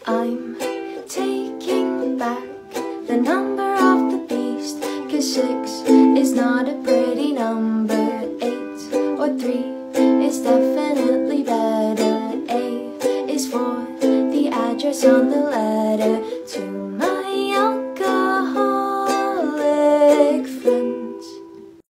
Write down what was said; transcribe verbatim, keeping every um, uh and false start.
I'm taking back the number of the beast, 'cause six is not a pretty number. Eight or three is definitely better. A is for the address on the